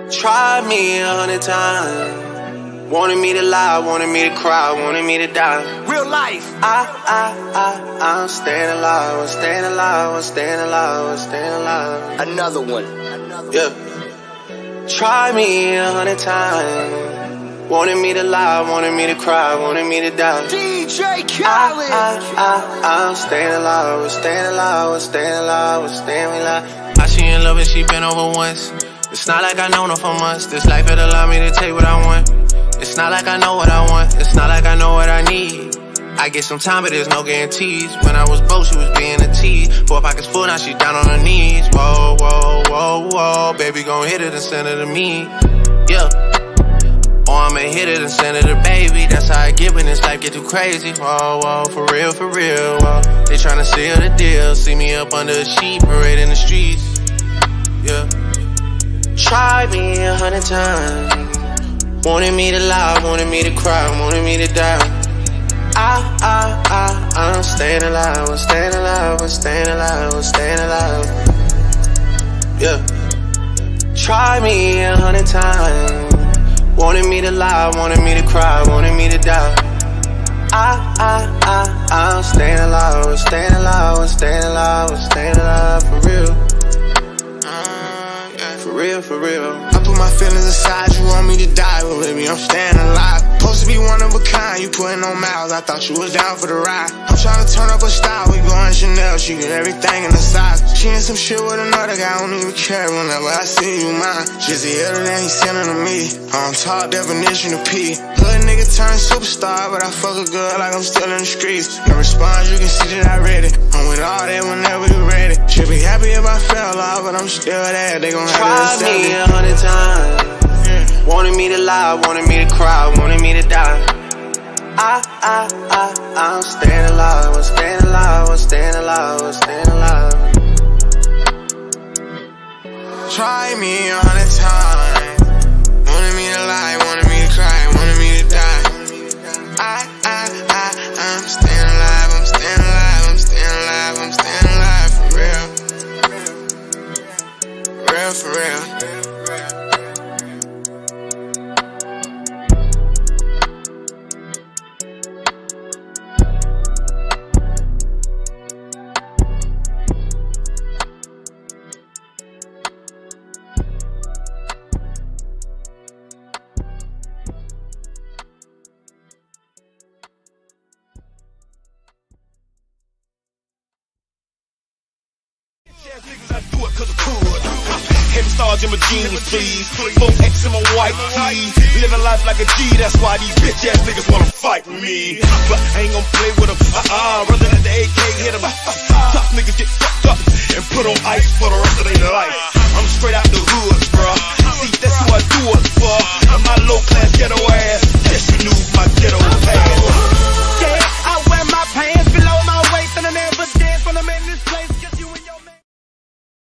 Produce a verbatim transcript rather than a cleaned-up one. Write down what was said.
Tried me a hundred times. Wanted me to lie, wanted me to cry, wanted me to die. Real life. I, I, I, I'm staying alive, I'm staying alive, I'm staying alive, I'm staying alive. Another one. Yeah. Tried me a hundred times. Wanted me to lie, wanted me to cry, wanted me to die. D J Khaled. I, I, I, I'm staying alive, I'm staying alive, I'm staying alive, I'm staying alive. How she in love and she been over once. It's not like I known her for months. This life it allow me to take what I want. It's not like I know what I want. It's not like I know what I need. I get some time, but there's no guarantees. When I was broke, she was being a tease. Four pockets full, now she down on her knees. Whoa, whoa, whoa, whoa. Baby gon' hit it and send it to me. Yeah. Or I'ma hit it and send it to baby. That's how I get when this life get too crazy. Whoa, whoa, for real, for real. Whoa. They tryna seal the deal. See me up under a sheet, parade in the streets. Yeah. Tried me a hundred times. Wanted me to lie, wanted me to cry, wanted me to die. I, I, I, I'm staying alive, I'm staying alive, I'm staying alive, I'm staying alive. Yeah. Tried me a hundred times. Wanted me to lie, wanted me to cry, wanted me to die. I, I, I, I'm staying alive, I'm staying alive, I'm staying alive, I'm staying alive for real. For real, for real. I put my feelings aside, you want me to die, but baby, I'm staying alive. Supposed to be one of a kind, you putting on miles, I thought you was down for the ride. I'm trying to turn up a style, we going Chanel, she get everything in the size. She in some shit with another guy, I don't even care whenever I see you mine. Just the other day, he sending to me, on top definition of P. Hood nigga turned superstar, but I fuck a girl like I'm still in the streets. No response, you can see that I read it. I'm with all that whenever you ready. Should be happy if I fell off, but I'm still there, they gon' have Tried me a hundred times. Yeah. Wanted me to lie, wanted me to cry, wanted me to die. I, I, I, I'm staying alive, I'm staying alive, I'm staying alive, I'm staying alive. Try me a hundred times. Wanted me to lie, wanted me to cry, wanted me to die. I, I, I, I'm staying alive, I'm staying alive, I'm staying alive, I'm staying alive for real. Real for real. Niggas, I do it cause I could. Heavy stars in my jeans, please. four X in my white tee. Living life like a G, that's why these bitch ass niggas wanna fight me. But I ain't gon' play with them, uh-uh. Rather than the A K hit them. Tough niggas get fucked up and put on ice for the rest of their life.